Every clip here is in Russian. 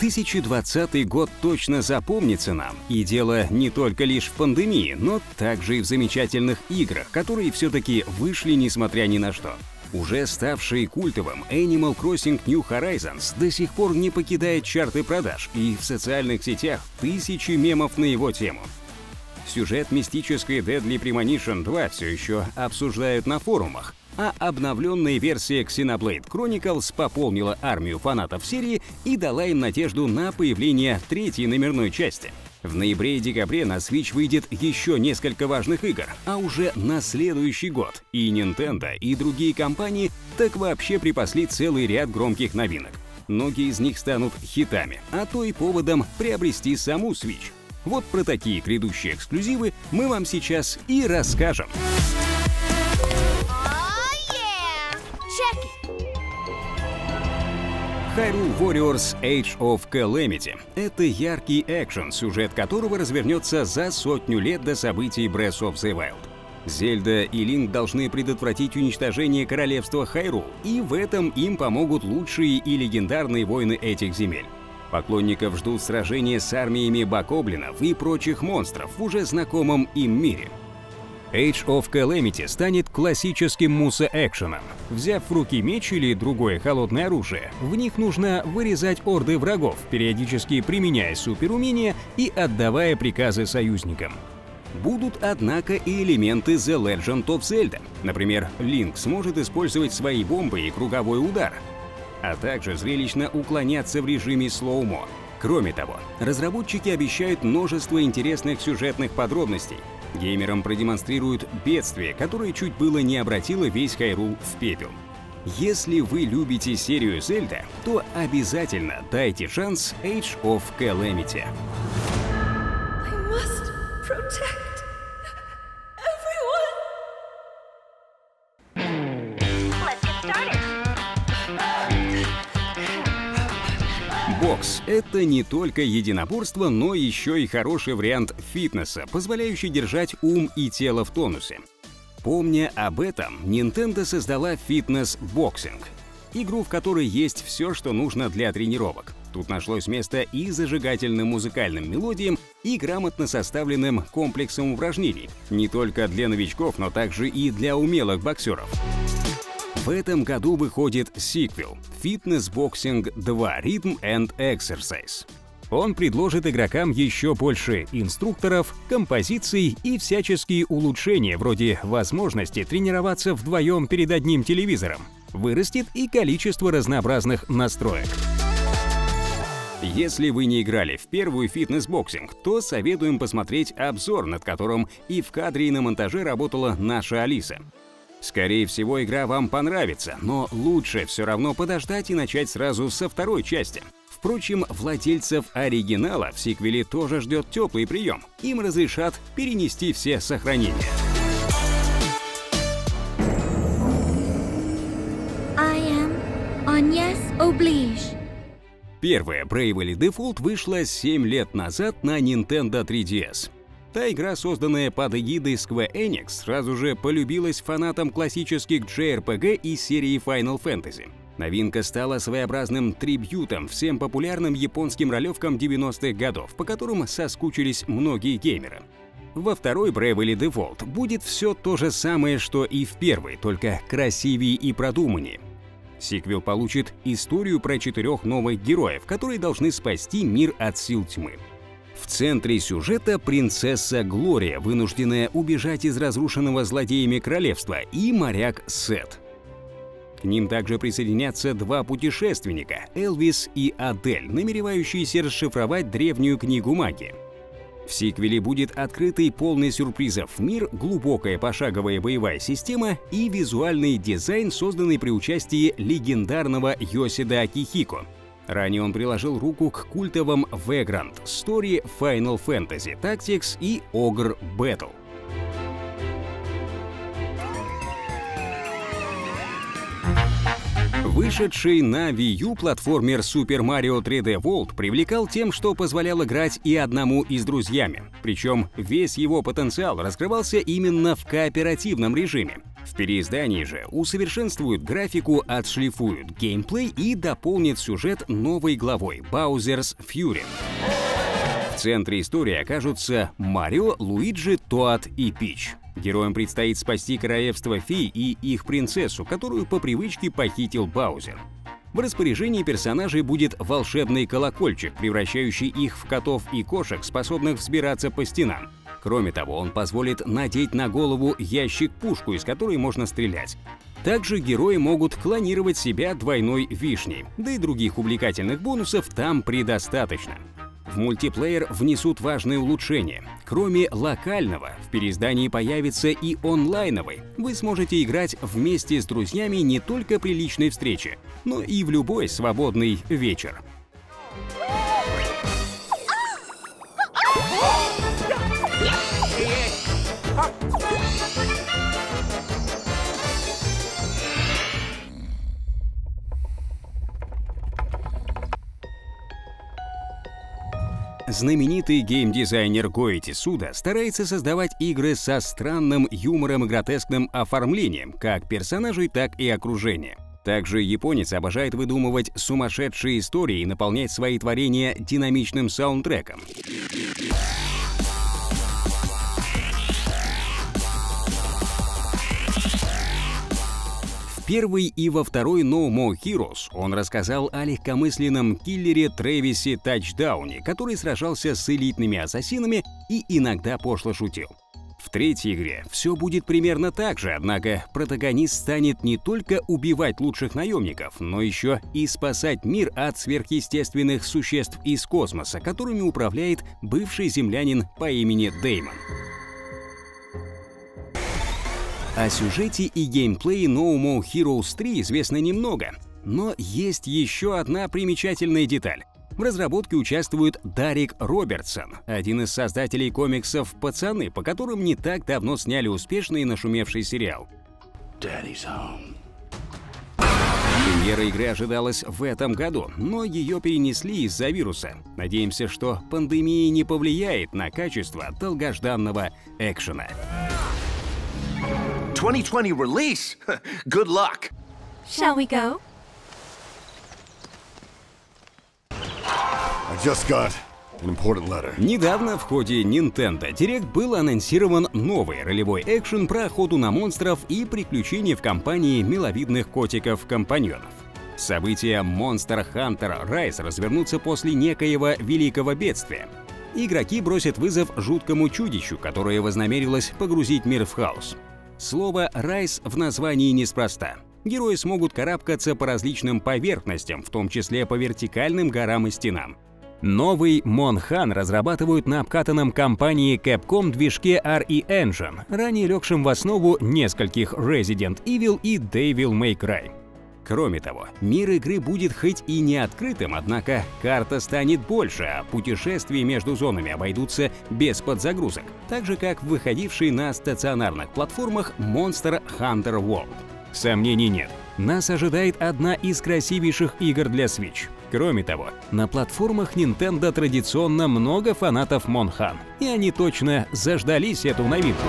2020 год точно запомнится нам, и дело не только лишь в пандемии, но также и в замечательных играх, которые все-таки вышли несмотря ни на что. Уже ставший культовым Animal Crossing New Horizons до сих пор не покидает чарты продаж, и в социальных сетях тысячи мемов на его тему. Сюжет мистической Deadly Premonition 2 все еще обсуждают на форумах, а обновленная версия Xenoblade Chronicles пополнила армию фанатов серии и дала им надежду на появление третьей номерной части. В ноябре и декабре на Switch выйдет еще несколько важных игр, а уже на следующий год и Nintendo, и другие компании так вообще припасли целый ряд громких новинок. Многие из них станут хитами, а то и поводом приобрести саму Switch. Вот про такие грядущие эксклюзивы мы вам сейчас и расскажем. Hyrule Warriors Age of Calamity — это яркий экшен, сюжет которого развернется за 100 лет до событий Breath of the Wild. Зельда и Линк должны предотвратить уничтожение королевства Хайрул, и в этом им помогут лучшие и легендарные воины этих земель. Поклонников ждут сражения с армиями бокоблинов и прочих монстров в уже знакомом им мире. Age of Calamity станет классическим муса-экшеном. Взяв в руки меч или другое холодное оружие, в них нужно вырезать орды врагов, периодически применяя суперумения и отдавая приказы союзникам. Будут, однако, и элементы The Legend of Zelda. Например, Линк сможет использовать свои бомбы и круговой удар, а также зрелищно уклоняться в режиме слоумо. Кроме того, разработчики обещают множество интересных сюжетных подробностей. Геймерам продемонстрируют бедствие, которое чуть было не обратило весь Хайрул в пепел. Если вы любите серию Zelda, то обязательно дайте шанс Age of Calamity. Бокс — это не только единоборство, но еще и хороший вариант фитнеса, позволяющий держать ум и тело в тонусе. Помня об этом, Nintendo создала фитнес-боксинг — игру, в которой есть все, что нужно для тренировок. Тут нашлось место и зажигательным музыкальным мелодиям, и грамотно составленным комплексом упражнений, не только для новичков, но также и для умелых боксеров. В этом году выходит сиквел Fitness Boxing 2 Rhythm and Exercise. Он предложит игрокам еще больше инструкторов, композиций и всяческие улучшения, вроде возможности тренироваться вдвоем перед одним телевизором. Вырастет и количество разнообразных настроек. Если вы не играли в первую фитнес-боксинг, то советуем посмотреть обзор, над которым и в кадре, и на монтаже работала наша Алиса. Скорее всего, игра вам понравится, но лучше все равно подождать и начать сразу со второй части. Впрочем, владельцев оригинала в сиквеле тоже ждет теплый прием. Им разрешат перенести все сохранения. Первая Bravely Default вышла 7 лет назад на Nintendo 3DS. Та игра, созданная под эгидой Square Enix, сразу же полюбилась фанатам классических JRPG и серии Final Fantasy. Новинка стала своеобразным трибьютом всем популярным японским ролевкам 90-х годов, по которым соскучились многие геймеры. Во второй Bravely Default будет все то же самое, что и в первой, только красивее и продуманнее. Сиквел получит историю про 4 новых героев, которые должны спасти мир от сил тьмы. В центре сюжета принцесса Глория, вынужденная убежать из разрушенного злодеями королевства, и моряк Сет. К ним также присоединятся 2 путешественника, Элвис и Адель, намеревающиеся расшифровать древнюю книгу магии. В сиквеле будет открытый полный сюрпризов мир, глубокая пошаговая боевая система и визуальный дизайн, созданный при участии легендарного Йосида Акихико. Ранее он приложил руку к культовым Vagrant Story, Final Fantasy Tactics и Ogre Battle. Вышедший на Wii U платформер Super Mario 3D World привлекал тем, что позволял играть и одному, и с друзьями. Причем весь его потенциал раскрывался именно в кооперативном режиме. В переиздании же усовершенствуют графику, отшлифуют геймплей и дополнят сюжет новой главой Bowser's Fury. В центре истории окажутся Марио, Луиджи, Тоад и Пич. Героям предстоит спасти королевство фей и их принцессу, которую по привычке похитил Баузер. В распоряжении персонажей будет волшебный колокольчик, превращающий их в котов и кошек, способных взбираться по стенам. Кроме того, он позволит надеть на голову ящик-пушку, из которой можно стрелять. Также герои могут клонировать себя двойной вишней, да и других увлекательных бонусов там предостаточно. В мультиплеер внесут важные улучшения. Кроме локального, в переиздании появится и онлайновый. Вы сможете играть вместе с друзьями не только при личной встрече, но и в любой свободный вечер. Знаменитый геймдизайнер Гоити Суда старается создавать игры со странным юмором и гротескным оформлением как персонажей, так и окружения. Также японец обожает выдумывать сумасшедшие истории и наполнять свои творения динамичным саундтреком. В первой и во второй No More Heroes он рассказал о легкомысленном киллере Трэвисе Тачдауне, который сражался с элитными ассасинами и иногда пошло шутил. В третьей игре все будет примерно так же, однако протагонист станет не только убивать лучших наемников, но еще и спасать мир от сверхъестественных существ из космоса, которыми управляет бывший землянин по имени Дэймон. О сюжете и геймплее No More Heroes 3 известно немного, но есть еще одна примечательная деталь. В разработке участвует Дарик Робертсон, один из создателей комиксов «Пацаны», по которым не так давно сняли успешный и нашумевший сериал. Премьера игры ожидалась в этом году, но ее перенесли из-за вируса. Надеемся, что пандемия не повлияет на качество долгожданного экшена. 2020 release. Good luck. Shall we go? I just got an important letter. Недавно в ходе Nintendo Direct был анонсирован новый ролевой экшен про охоту на монстров и приключения в компании миловидных котиков-компаньонов. События Monster Hunter Rise развернутся после некоего великого бедствия. Игроки бросят вызов жуткому чудищу, которое вознамерилось погрузить мир в хаос. Слово «Rise» в названии неспроста. Герои смогут карабкаться по различным поверхностям, в том числе по вертикальным горам и стенам. Новый Monhan разрабатывают на обкатанном компанией Capcom движке RE Engine, ранее легшем в основу нескольких Resident Evil и Devil May Cry. Кроме того, мир игры будет хоть и не открытым, однако карта станет больше, а путешествия между зонами обойдутся без подзагрузок, так же как выходивший на стационарных платформах Monster Hunter World. Сомнений нет, нас ожидает одна из красивейших игр для Switch. Кроме того, на платформах Nintendo традиционно много фанатов Monhan, и они точно заждались эту новинку.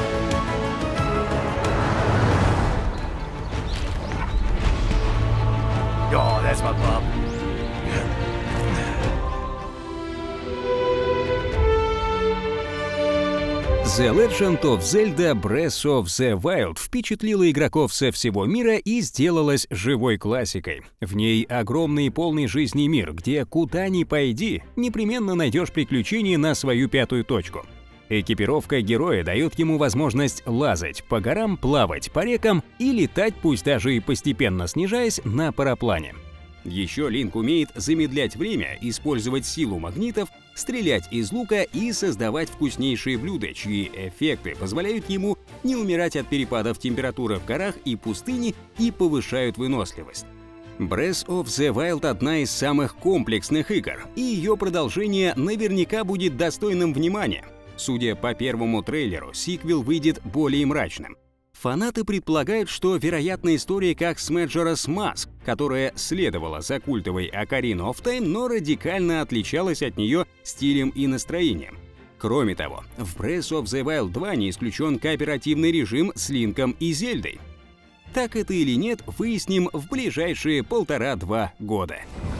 Oh, that's my pup. The Legend of Zelda Breath of the Wild впечатлила игроков со всего мира и сделалась живой классикой. В ней огромный и полный жизни мир, где куда ни пойди, непременно найдешь приключения на свою пятую точку. Экипировка героя дает ему возможность лазать по горам, плавать по рекам и летать, пусть даже и постепенно снижаясь, на параплане. Еще Линк умеет замедлять время, использовать силу магнитов, стрелять из лука и создавать вкуснейшие блюда, чьи эффекты позволяют ему не умирать от перепадов температуры в горах и пустыне и повышают выносливость. Breath of the Wild — одна из самых комплексных игр, и ее продолжение наверняка будет достойным внимания. Судя по первому трейлеру, сиквел выйдет более мрачным. Фанаты предполагают, что, вероятно, история как с Majora's Mask, которая следовала за культовой Ocarina of Time, но радикально отличалась от нее стилем и настроением. Кроме того, в Breath of the Wild 2 не исключен кооперативный режим с Линком и Зельдой. Так это или нет, выясним в ближайшие 1,5–2 года.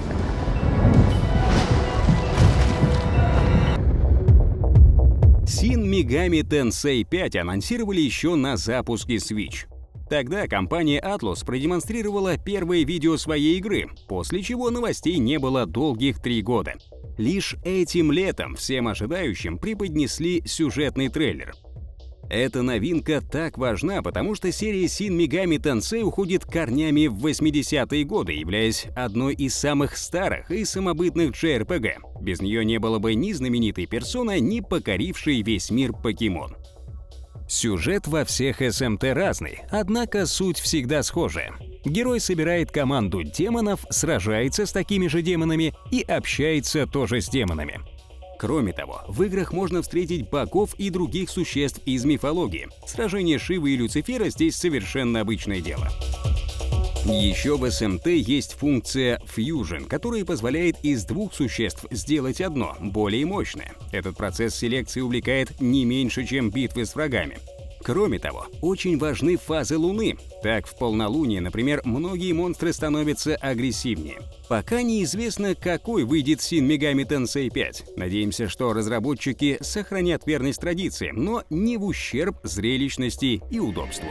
Shin Megami Tensei 5 анонсировали еще на запуске Switch. Тогда компания Atlus продемонстрировала первое видео своей игры, после чего новостей не было долгих 3 года. Лишь этим летом всем ожидающим преподнесли сюжетный трейлер. Эта новинка так важна, потому что серия Shin Megami Tensei уходит корнями в 80-е годы, являясь одной из самых старых и самобытных JRPG. Без нее не было бы ни знаменитой персоны, ни покорившей весь мир покемон. Сюжет во всех СМТ разный, однако суть всегда схожая. Герой собирает команду демонов, сражается с такими же демонами и общается тоже с демонами. Кроме того, в играх можно встретить богов и других существ из мифологии. Сражение Шивы и Люцифера здесь совершенно обычное дело. Еще в СМТ есть функция Fusion, которая позволяет из 2 существ сделать одно, более мощное. Этот процесс селекции увлекает не меньше, чем битвы с врагами. Кроме того, очень важны фазы Луны. Так, в полнолуние, например, многие монстры становятся агрессивнее. Пока неизвестно, какой выйдет Shin Megami Tensei 5. Надеемся, что разработчики сохранят верность традициям, но не в ущерб зрелищности и удобству.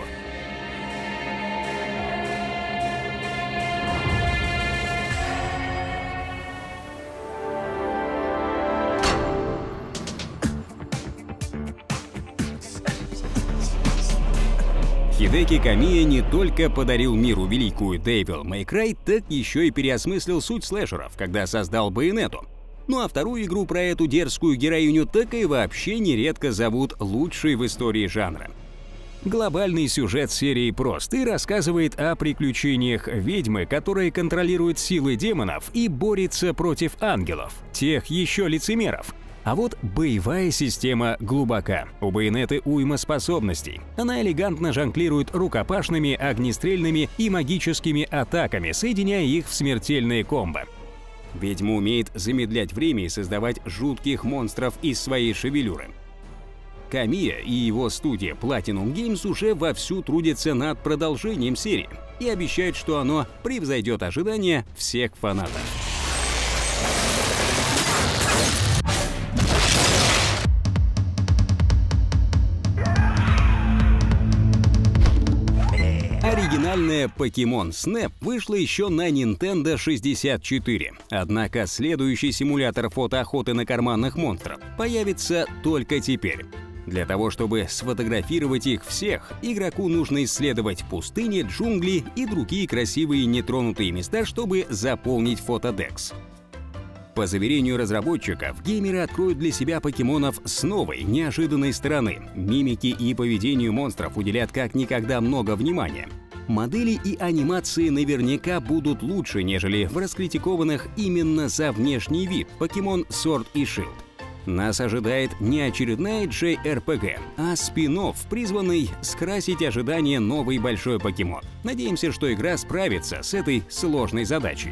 Хидеки Камия не только подарил миру великую Devil May Cry, так еще и переосмыслил суть слэшеров, когда создал Bayonetta. Ну а вторую игру про эту дерзкую героиню так и вообще нередко зовут лучшей в истории жанра. Глобальный сюжет серии прост и рассказывает о приключениях ведьмы, которая контролирует силы демонов и борется против ангелов, тех еще лицемеров. А вот боевая система глубока. У Байонетты уйма способностей. Она элегантно жонглирует рукопашными, огнестрельными и магическими атаками, соединяя их в смертельные комбо. Ведьма умеет замедлять время и создавать жутких монстров из своей шевелюры. Камия и его студия Platinum Games уже вовсю трудятся над продолжением серии и обещают, что оно превзойдет ожидания всех фанатов. Оригинальная Pokemon Snap вышла еще на Nintendo 64, однако следующий симулятор фотоохоты на карманных монстров появится только теперь. Для того, чтобы сфотографировать их всех, игроку нужно исследовать пустыни, джунгли и другие красивые нетронутые места, чтобы заполнить фотодекс. По заверению разработчиков, геймеры откроют для себя покемонов с новой, неожиданной стороны. Мимике и поведению монстров уделят как никогда много внимания. Модели и анимации наверняка будут лучше, нежели в раскритикованных именно за внешний вид Pokemon Sword и Shield. Нас ожидает не очередная JRPG, а спин-офф, призванный скрасить ожидания новой большой покемон. Надеемся, что игра справится с этой сложной задачей.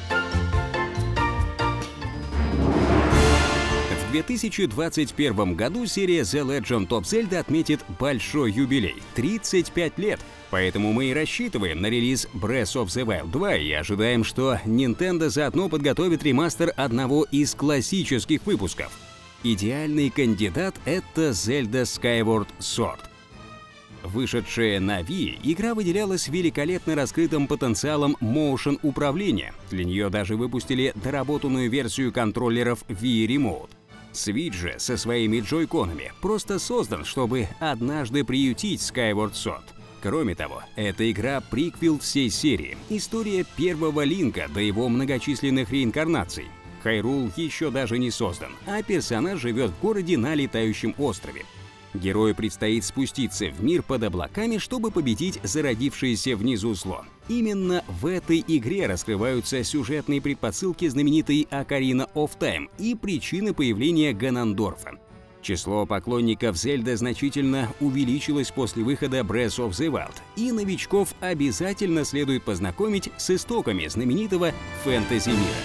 В 2021 году серия The Legend of Zelda отметит большой юбилей – 35 лет. Поэтому мы и рассчитываем на релиз Breath of the Wild 2 и ожидаем, что Nintendo заодно подготовит ремастер одного из классических выпусков. Идеальный кандидат — это Zelda Skyward Sword. Вышедшая на Wii, игра выделялась великолепно раскрытым потенциалом моушен управления. Для нее даже выпустили доработанную версию контроллеров Wii Remote. Switch же со своими джойконами просто создан, чтобы однажды приютить Skyward Sword. Кроме того, эта игра — приквел всей серии, история первого Линка до его многочисленных реинкарнаций. Хайрул еще даже не создан, а персонаж живет в городе на летающем острове. Герою предстоит спуститься в мир под облаками, чтобы победить зародившееся внизу зло. Именно в этой игре раскрываются сюжетные предпосылки знаменитой Ocarina of Time и причины появления Ганандорфа. Число поклонников Зельды значительно увеличилось после выхода Breath of the Wild, и новичков обязательно следует познакомить с истоками знаменитого фэнтези-мира.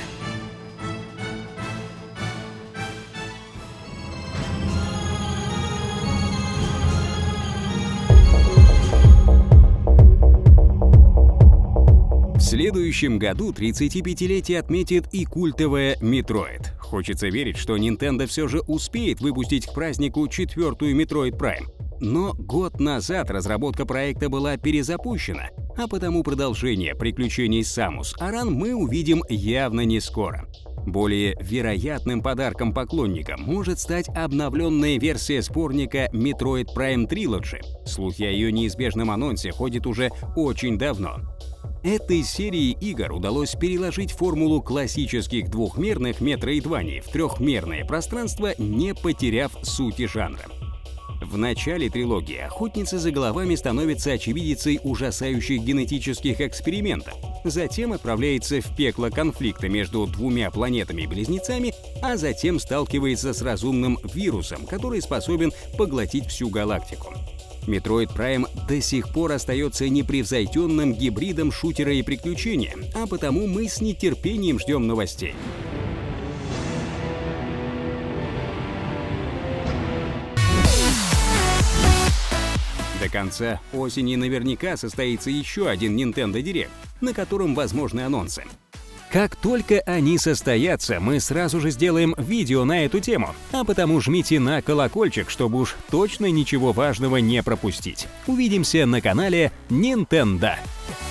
В следующем году 35-летие отметит и культовая Metroid. Хочется верить, что Nintendo все же успеет выпустить к празднику 4-ю Metroid Prime. Но год назад разработка проекта была перезапущена, а потому продолжение приключений Самус Аран мы увидим явно не скоро. Более вероятным подарком поклонникам может стать обновленная версия сборника Metroid Prime Trilogy. Слухи о ее неизбежном анонсе ходят уже очень давно. Этой серии игр удалось переложить формулу классических двухмерных метроидваний в трехмерное пространство, не потеряв сути жанра. В начале трилогии охотница за головами становится очевидицей ужасающих генетических экспериментов, затем отправляется в пекло конфликта между двумя планетами-близнецами, а затем сталкивается с разумным вирусом, который способен поглотить всю галактику. Metroid Prime до сих пор остается непревзойденным гибридом шутера и приключения, а потому мы с нетерпением ждем новостей. До конца осени наверняка состоится еще один Nintendo Direct, на котором возможны анонсы. Как только они состоятся, мы сразу же сделаем видео на эту тему, а потому жмите на колокольчик, чтобы уж точно ничего важного не пропустить. Увидимся на канале Nintendo.